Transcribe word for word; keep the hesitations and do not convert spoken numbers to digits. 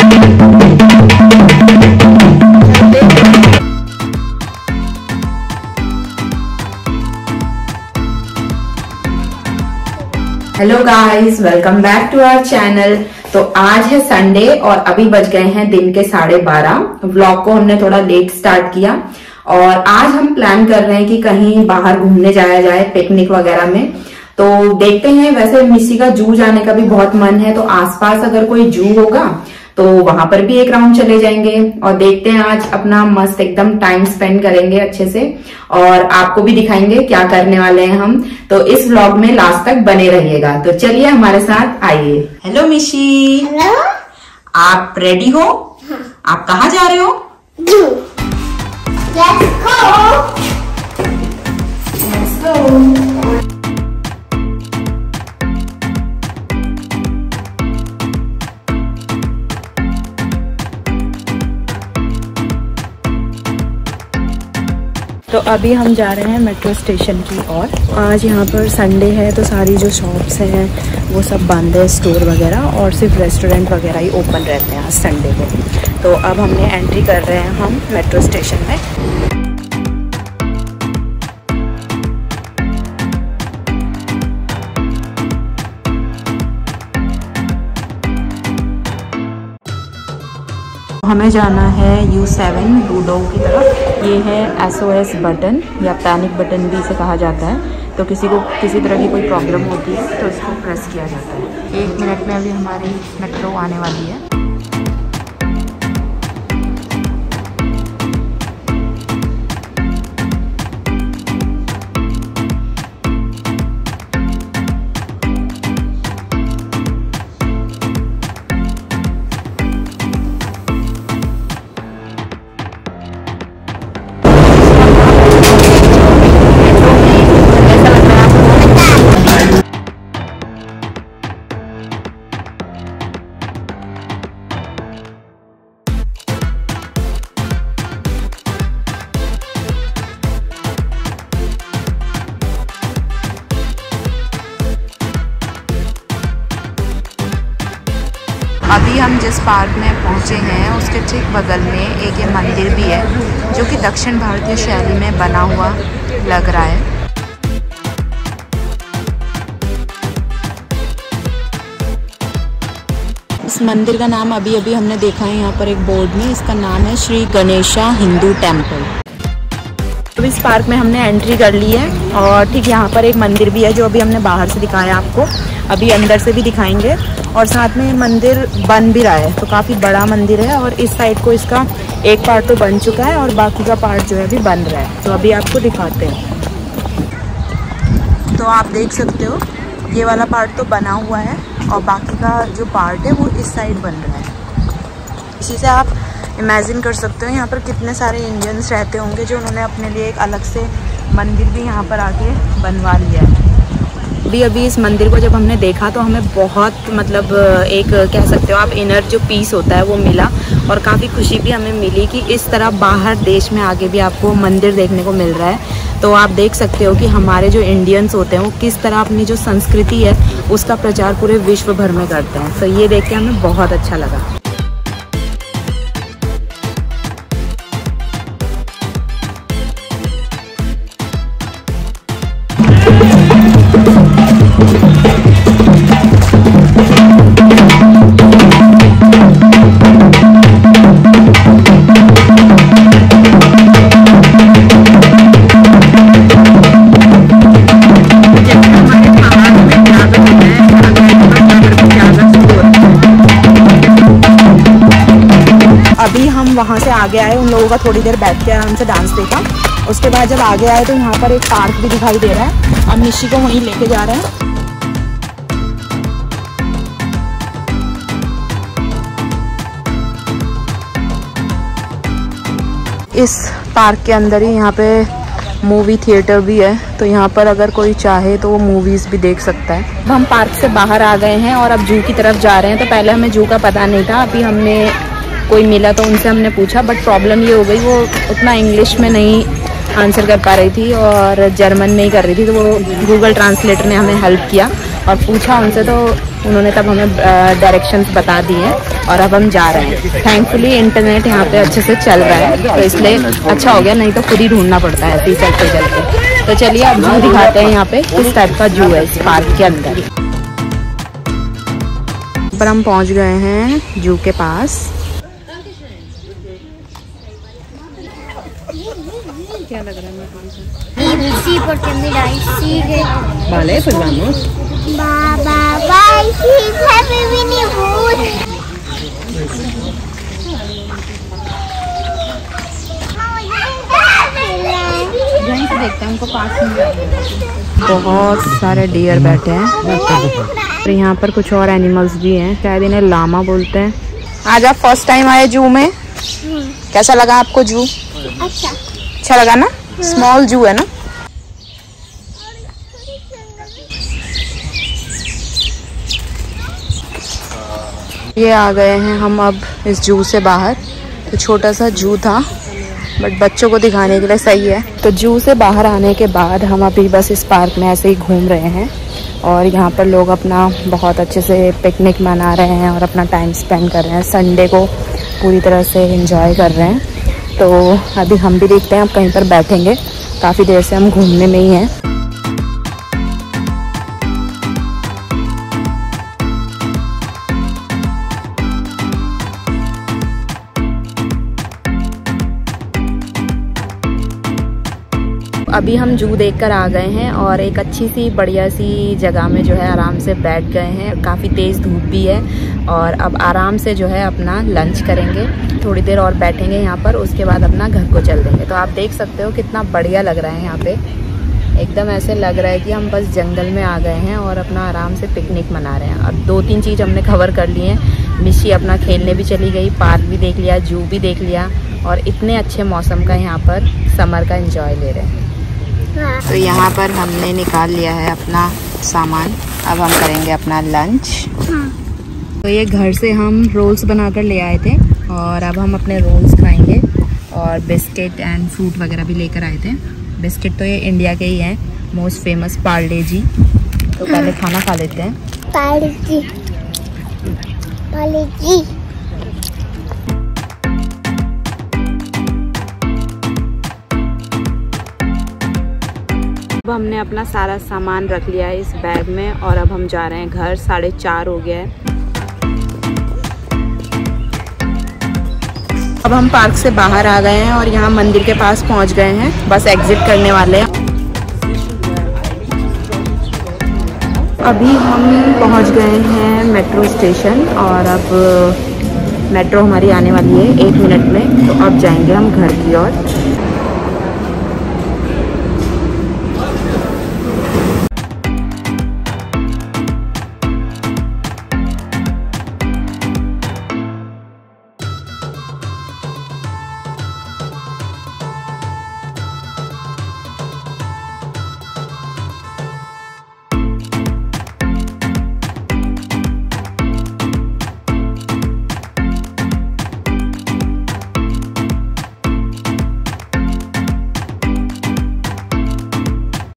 Hello guys, welcome back to our channel. तो आज है संडे और अभी बज गए हैं दिन के साढ़े बारह। व्लॉग को हमने थोड़ा लेट स्टार्ट किया और आज हम प्लान कर रहे हैं कि कहीं बाहर घूमने जाया जाए, पिकनिक वगैरह में। तो देखते हैं, वैसे मिस्सी का जू जाने का भी बहुत मन है, तो आसपास अगर कोई जू होगा तो वहां पर भी एक राउंड चले जाएंगे और देखते हैं आज अपना मस्त एकदम टाइम स्पेंड करेंगे अच्छे से और आपको भी दिखाएंगे क्या करने वाले हैं हम। तो इस व्लॉग में लास्ट तक बने रहिएगा। तो चलिए हमारे साथ आइए। हेलो मिशी। हेलो। आप रेडी हो? हाँ। आप कहाँ जा रहे हो? जू। Let's go. Let's go. तो अभी हम जा रहे हैं मेट्रो स्टेशन की ओर। आज यहाँ पर संडे है तो सारी जो शॉप्स हैं वो सब बंद है, स्टोर वगैरह, और सिर्फ रेस्टोरेंट वगैरह ही ओपन रहते हैं आज संडे को। तो अब हमने एंट्री कर रहे हैं हम मेट्रो स्टेशन में। हमें जाना है यू सेवन बूडोंग की तरफ। ये है एस ओ एस बटन या पैनिक बटन भी इसे कहा जाता है। तो किसी को किसी तरह की कोई प्रॉब्लम होती है तो इसको प्रेस किया जाता है। एक मिनट में अभी हमारी मेट्रो आने वाली है। अभी हम जिस पार्क में पहुंचे हैं उसके ठीक बगल में एक ये मंदिर भी है जो कि दक्षिण भारतीय शैली में बना हुआ लग रहा है। इस मंदिर का नाम अभी अभी हमने देखा है यहाँ पर एक बोर्ड में, इसका नाम है श्री गणेशा हिंदू टेम्पल। तो इस पार्क में हमने एंट्री कर ली है और ठीक यहाँ पर एक मंदिर भी है जो अभी हमने बाहर से दिखाया आपको, अभी अंदर से भी दिखाएंगे। और साथ में मंदिर बन भी रहा है, तो काफ़ी बड़ा मंदिर है और इस साइड को इसका एक पार्ट तो बन चुका है और बाकी का पार्ट जो है अभी बन रहा है। तो अभी आपको दिखाते हैं। तो आप देख सकते हो ये वाला पार्ट तो बना हुआ है और बाकी का जो पार्ट है वो इस साइड बन रहा है। इसी से आप इमेजिन कर सकते हो यहाँ पर कितने सारे इंडियंस रहते होंगे जो उन्होंने अपने लिए एक अलग से मंदिर भी यहाँ पर आके बनवा लिया है। अभी अभी इस मंदिर को जब हमने देखा तो हमें बहुत मतलब एक कह सकते हो आप इनर जो पीस होता है वो मिला और काफ़ी खुशी भी हमें मिली कि इस तरह बाहर देश में आगे भी आपको मंदिर देखने को मिल रहा है। तो आप देख सकते हो कि हमारे जो इंडियंस होते हैं वो किस तरह अपनी जो संस्कृति है उसका प्रचार पूरे विश्व भर में करते हैं। तो ये देख के हमें बहुत अच्छा लगा। अभी हम वहाँ से आगे आए, उन लोगों का थोड़ी देर बैठ के आराम से डांस देखा। उसके बाद जब आगे आए तो यहाँ पर एक पार्क भी दिखाई दे रहा है। हम निशी को वहीं लेके जा रहे हैं। इस पार्क के अंदर ही यहाँ पे मूवी थिएटर भी है, तो यहाँ पर अगर कोई चाहे तो वो मूवीज़ भी देख सकता है। अब हम पार्क से बाहर आ गए हैं और अब जू की तरफ जा रहे हैं। तो पहले हमें जू का पता नहीं था, अभी हमने कोई मिला तो उनसे हमने पूछा, बट प्रॉब्लम ये हो गई वो उतना इंग्लिश में नहीं आंसर कर पा रही थी और जर्मन में ही कर रही थी। तो वो गूगल ट्रांसलेटर ने हमें हेल्प किया और पूछा उनसे, तो उन्होंने तब हमें डायरेक्शंस बता दिए हैं और अब हम जा रहे हैं। थैंकफुली इंटरनेट यहाँ पे अच्छे से चल रहा है तो इसलिए अच्छा हो गया, नहीं तो खुद ही ढूंढना पड़ता है ऐसे ही चलते चलते। तो चलिए अब जू दिखाते हैं यहाँ पे किस टाइप का जू है इस पार्क के अंदर। पर हम पहुँच गए हैं जू के पास। क्या लग रहा है? Sí, porque mira, ahí sigue. Vale, pues vamos. Bye, bye, bye. She's happy Winnie Pooh. यहीं से देखते हैं, हमको पास में बहुत सारे डियर बैठे हैं और यहाँ पर कुछ और एनिमल्स भी हैं, शायद इन्हें लामा बोलते हैं। आज आप फर्स्ट टाइम आए जू में, कैसा लगा आपको जू? अच्छा अच्छा लगा ना? स्मॉल जू है ना? ये आ गए हैं हम अब इस जू से बाहर। तो छोटा सा जू था बट बच्चों को दिखाने के लिए सही है। तो जू से बाहर आने के बाद हम अभी बस इस पार्क में ऐसे ही घूम रहे हैं और यहाँ पर लोग अपना बहुत अच्छे से पिकनिक मना रहे हैं और अपना टाइम स्पेंड कर रहे हैं। संडे को पूरी तरह से एंजॉय कर रहे हैं। तो अभी हम भी देखते हैं, अब कहीं पर बैठेंगे। काफ़ी देर से हम घूमने में ही हैं। अभी हम जू देखकर आ गए हैं और एक अच्छी सी बढ़िया सी जगह में जो है आराम से बैठ गए हैं। काफ़ी तेज़ धूप भी है और अब आराम से जो है अपना लंच करेंगे। थोड़ी देर और बैठेंगे यहाँ पर, उसके बाद अपना घर को चल देंगे। तो आप देख सकते हो कितना बढ़िया लग रहा है यहाँ पे। एकदम ऐसे लग रहा है कि हम बस जंगल में आ गए हैं और अपना आराम से पिकनिक मना रहे हैं। और दो तीन चीज़ हमने कवर कर ली हैं। मिशी अपना खेलने भी चली गई, पार्क भी देख लिया, जू भी देख लिया और इतने अच्छे मौसम का यहाँ पर समर का एंजॉय ले रहे हैं। तो यहाँ पर हमने निकाल लिया है अपना सामान, अब हम करेंगे अपना लंच। तो ये घर से हम रोल्स बनाकर ले आए थे और अब हम अपने रोल्स खाएंगे और बिस्किट एंड फ्रूट वगैरह भी लेकर आए थे। बिस्किट तो ये इंडिया के ही हैं, मोस्ट फेमस पार्ले जी। तो पहले खाना खा लेते हैं। पार्ले जी, पार्ले जी। अब हमने अपना सारा सामान रख लिया है इस बैग में और अब हम जा रहे हैं घर। साढ़े चार हो गया है। अब हम पार्क से बाहर आ गए हैं और यहाँ मंदिर के पास पहुँच गए हैं, बस एग्जिट करने वाले हैं। अभी हम पहुँच गए हैं मेट्रो स्टेशन और अब मेट्रो हमारी आने वाली है एक मिनट में। तो अब जाएंगे हम घर की ओर।